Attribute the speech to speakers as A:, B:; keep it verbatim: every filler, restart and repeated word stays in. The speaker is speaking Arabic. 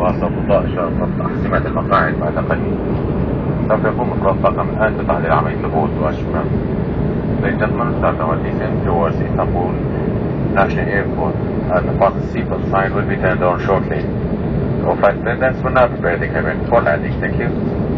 A: باص أبو طائشة تفتح سمة المقاعد بعد قليل. سوف يكون متوفقا من الآن تحلل عملية الهبوط وأشبه. Ladies and gentlemen, start our descent towards Istanbul International Airport. And the fast seatbelt sign will be turned on shortly. All flight attendants will now prepare the cabin for landing. Thank you.